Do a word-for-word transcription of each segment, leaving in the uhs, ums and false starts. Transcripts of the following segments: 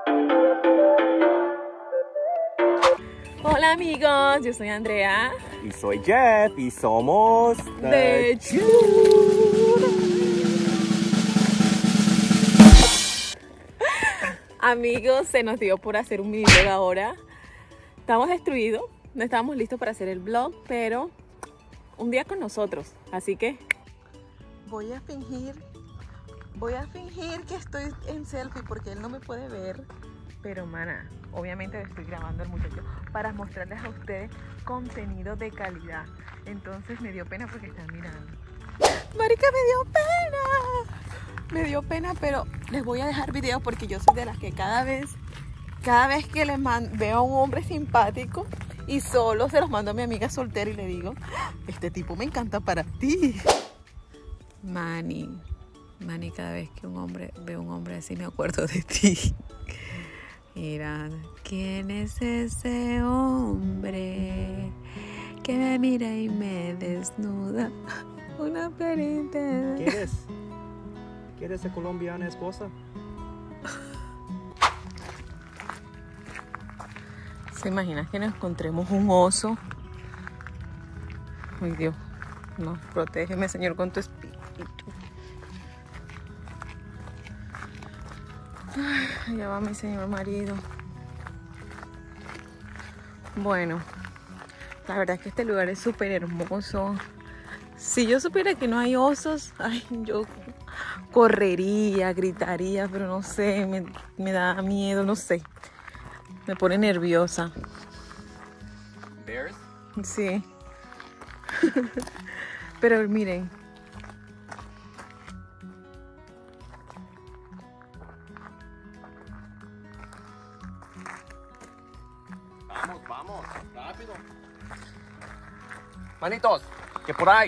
Hola amigos, yo soy Andrea. Y soy Jeff y somos The Chude. Amigos, se nos dio por hacer un mini vlog ahora. Estamos destruidos, no estábamos listos para hacer el vlog, pero un día con nosotros. Así que voy a fingir, voy a fingir que estoy en selfie porque él no me puede ver. Pero mana, obviamente estoy grabando al muchacho para mostrarles a ustedes contenido de calidad. Entonces me dio pena porque están mirando. Marica, me dio pena. Me dio pena, pero les voy a dejar videos porque yo soy de las que cada vez, cada vez que les veo a un hombre simpático y solo se los mando a mi amiga soltera y le digo, este tipo me encanta para ti. Manny, Manny, cada vez que un hombre veo a un hombre así me acuerdo de ti. Mira, ¿quién es ese hombre que me mira y me desnuda? Una perita. ¿Quieres? ¿Quieres ser colombiana esposa? ¿Se imaginas que nos encontremos un oso? Ay Dios, no, protégeme Señor con tu espíritu. Ay, allá va mi señor marido. Bueno, la verdad es que este lugar es súper hermoso. Si yo supiera que no hay osos, ay, yo correría, gritaría, pero no sé, me, me da miedo, no sé. Me pone nerviosa. ¿Bears? Sí. Pero miren. Vamos, vamos, rápido. Manitos, que por ahí.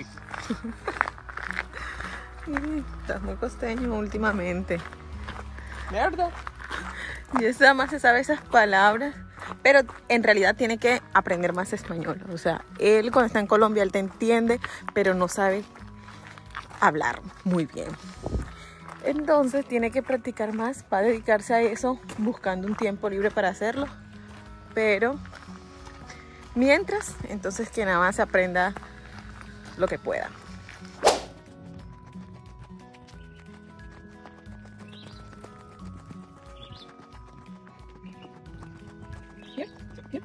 Estás muy costeño últimamente. Mierda. Y esa más se sabe esas palabras, pero en realidad tiene que aprender más español. O sea, él cuando está en Colombia, él te entiende, pero no sabe hablar muy bien. Entonces tiene que practicar más para dedicarse a eso, buscando un tiempo libre para hacerlo. Pero mientras, entonces que nada más aprenda lo que pueda. Yep, yep.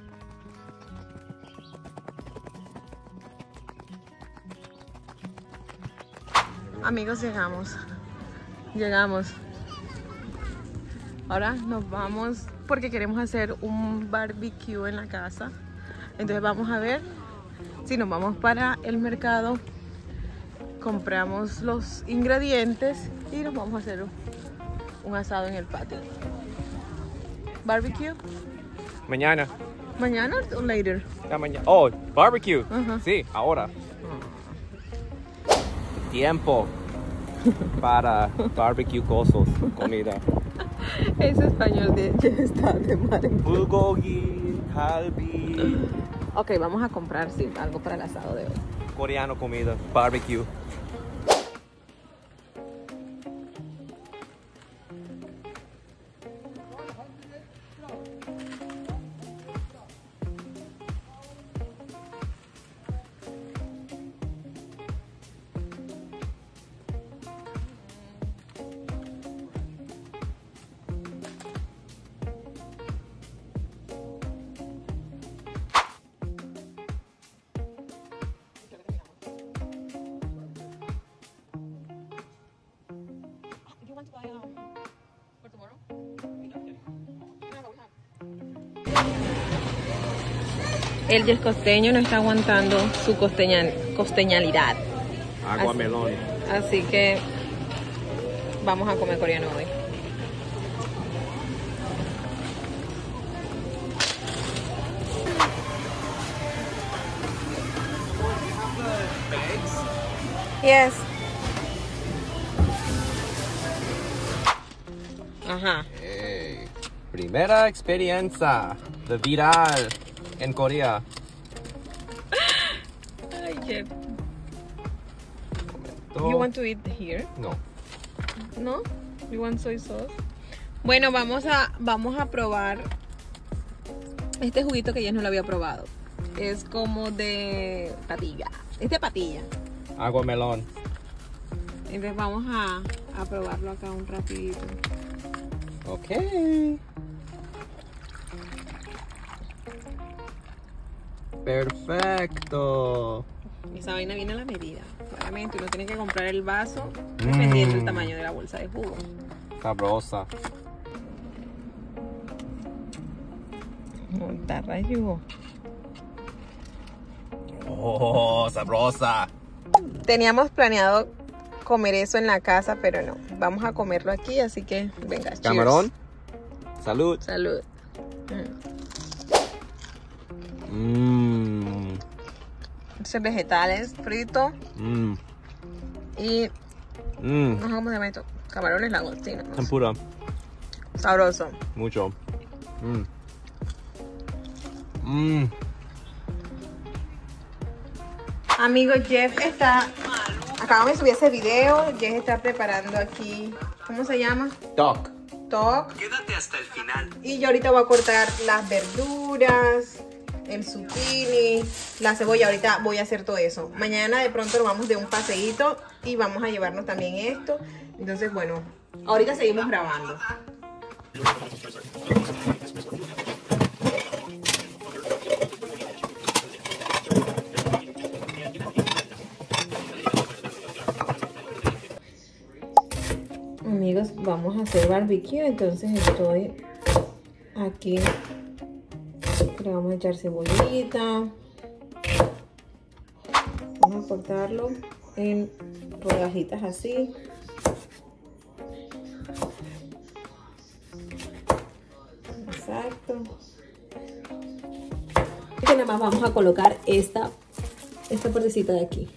Amigos, llegamos. Llegamos. Ahora nos vamos porque queremos hacer un barbecue en la casa. Entonces vamos a ver si nos vamos para el mercado, compramos los ingredientes y nos vamos a hacer un asado en el patio. Barbecue. Mañana. ¿Mañana o later? Ya mañana. Oh, barbecue. Ajá. Sí, ahora. Tiempo para barbecue cosas, comida. Ese español de está de madre. Bulgogi, kalbi. Ok, vamos a comprar sí, algo para el asado de hoy. Coreano comida, barbecue. El del costeño no está aguantando su costeña, costeñalidad. Agua así, melón. Así que vamos a comer coreano hoy. Yes. Ajá. Hey, primera experiencia de viral en Corea. Ay, Jeff. Momento. You want to eat here? No. No? You want soy sauce? Bueno, vamos a, vamos a probar este juguito que ya no lo había probado. Es como de patilla. Es de patilla. Agua melón. Entonces vamos a, a probarlo acá un ratito. Ok. Perfecto. Esa vaina viene a la medida. Claramente uno tiene que comprar el vaso dependiendo del Mm. tamaño de la bolsa de jugo. Sabrosa. Montarra de jugo. Oh, sabrosa. Teníamos planeado comer eso en la casa, pero no. Vamos a comerlo aquí, así que venga, cheers. Camarón. Salud. Salud. Mmm. Estos vegetales fritos Mmm. y Mmm. no sé cómo se llama esto. Camarones langostinos. Tempura. Sabroso. Mucho. Mmm. Mmm. Amigo, Jeff está... Acabamos de subir ese video. Jeff está preparando aquí... ¿Cómo se llama? Doc. Toc. Quédate hasta el final. Y yo ahorita voy a cortar las verduras, el zucchini, la cebolla. Ahorita voy a hacer todo eso. Mañana de pronto nos vamos de un paseíto y vamos a llevarnos también esto. Entonces, bueno, ahorita seguimos grabando. Amigos, vamos a hacer barbecue, entonces estoy aquí, le vamos a echar cebollita, vamos a cortarlo en rodajitas así. Exacto. Y nada más vamos a colocar esta, esta partecita de aquí.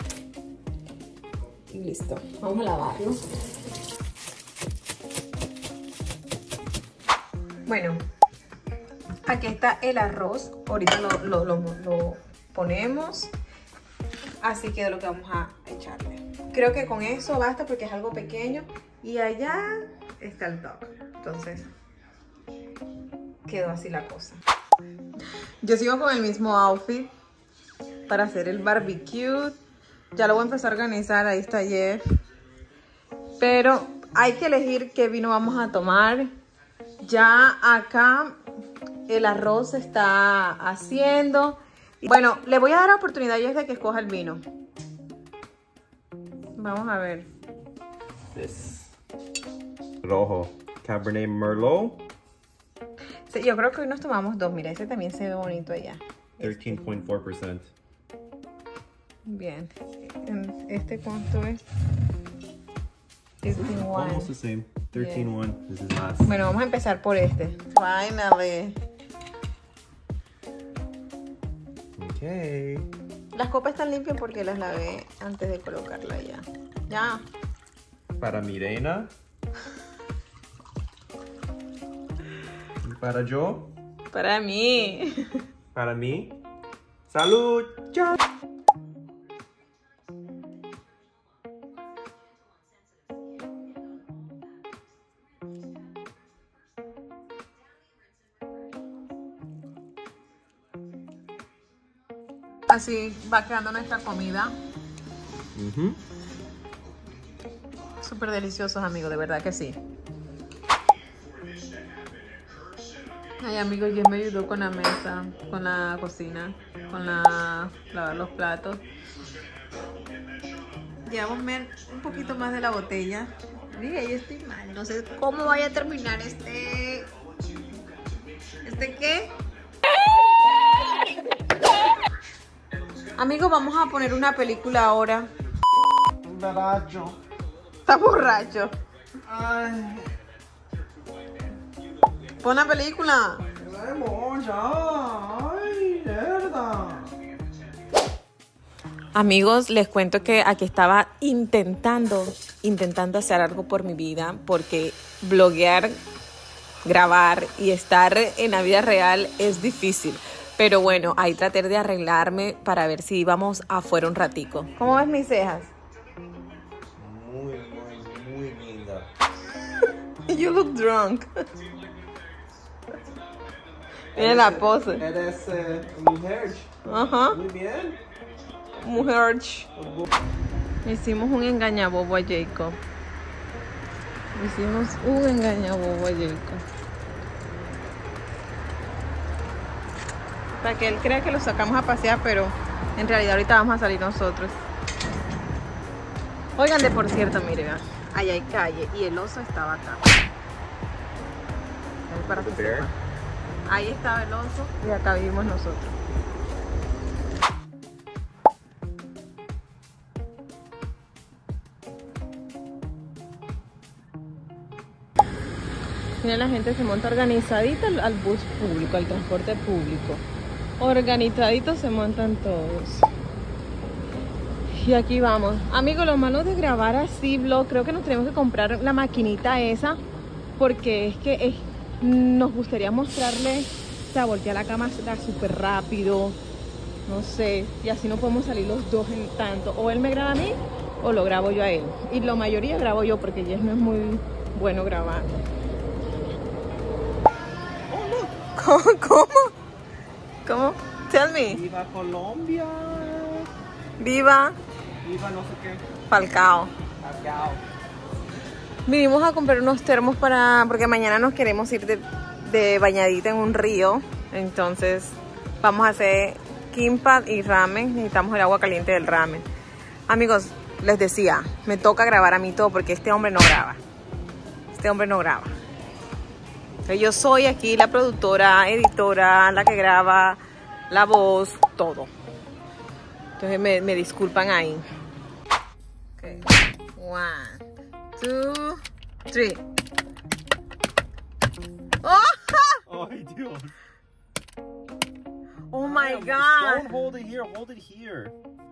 Y listo, vamos a lavarlo. Bueno, aquí está el arroz. Ahorita lo, lo, lo, lo ponemos. Así que es lo que vamos a echarle. Creo que con eso basta porque es algo pequeño. Y allá está el dog. Entonces, quedó así la cosa. Yo sigo con el mismo outfit para hacer el barbecue. Ya lo voy a empezar a organizar. Ahí está Jeff. Pero hay que elegir qué vino vamos a tomar. Ya acá el arroz se está haciendo. Bueno, le voy a dar la oportunidad ya de que escoja el vino. Vamos a ver. This. Rojo. Cabernet Merlot. Sí, yo creo que hoy nos tomamos dos. Mira, ese también se ve bonito allá. thirteen point four percent. Bien. ¿Este cuánto es? fifteen one. Almost the same. thirteen one. This is last. Bueno, vamos a empezar por este. Finally. Okay. Las copas están limpias porque las lavé antes de colocarla ya. Ya. Para Mirena. Y para yo. Para mí. Para mí. Salud. Chao. Así va quedando nuestra comida. Uh-huh. Súper deliciosos, amigos, de verdad que sí. Ay, amigos, yo me ayudó con la mesa, con la cocina, con la lavar los platos. Llevamos un poquito más de la botella. Mira, yo estoy mal. No sé cómo vaya a terminar este... ¿Este qué? Amigos, vamos a poner una película ahora. Borracho. Está borracho. Ay. Pon la película. Ay, verdad. Amigos, les cuento que aquí estaba intentando, intentando hacer algo por mi vida, porque bloguear, grabar y estar en la vida real es difícil. Pero bueno, ahí traté de arreglarme para ver si íbamos afuera un ratico. ¿Cómo ves mis cejas? Muy, muy, muy linda. Y You look drunk. Tiene la pose. Eres eh, mujer. Ajá. Muy bien. Mujer. Hicimos un engañabobo a Jacob. Hicimos un engañabobo a Jacob. Para que él crea que lo sacamos a pasear, pero en realidad ahorita vamos a salir nosotros. Oigan, de por cierto, mire, vean, allá hay calle y el oso estaba acá. Ahí para que sepa. Ahí estaba el oso y acá vivimos nosotros. Mira, la gente se monta organizadita al, al bus público, al transporte público. Organizaditos se montan todos. Y aquí vamos. Amigos, lo malo de grabar así vlog, creo que nos tenemos que comprar la maquinita esa, porque es que es, nos gustaría mostrarle, o sea, voltear la cámara súper rápido, no sé, y así no podemos salir los dos en tanto. O él me graba a mí o lo grabo yo a él. Y la mayoría grabo yo porque Jess no es muy bueno grabando. ¿Cómo? ¿Cómo? ¿Cómo? Tell me. Viva Colombia. Viva. Viva no sé qué. Falcao. Falcao. Vinimos a comprar unos termos para... porque mañana nos queremos ir de, de bañadita en un río. Entonces vamos a hacer kimbap y ramen. Necesitamos el agua caliente del ramen. Amigos, les decía, me toca grabar a mí todo porque este hombre no graba. Este hombre no graba. Yo soy aquí la productora, editora, la que graba, la voz, todo. Entonces me, me disculpan ahí. Okay. One, two, three. ¡Oh! Ay, Dios. Oh my Don't God. hold it here, hold it here.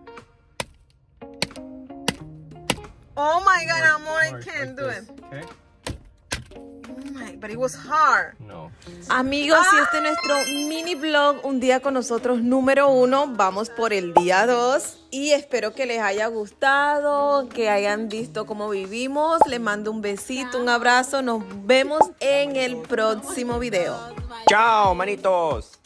Oh my God, More, amor, I more, can't like do this, it. Okay? Oh my, but it was hard. No. Amigos, y este es nuestro mini vlog, un día con nosotros número uno. Vamos por el día dos y espero que les haya gustado, que hayan visto cómo vivimos. Les mando un besito, un abrazo. Nos vemos en el próximo video. Chao, manitos.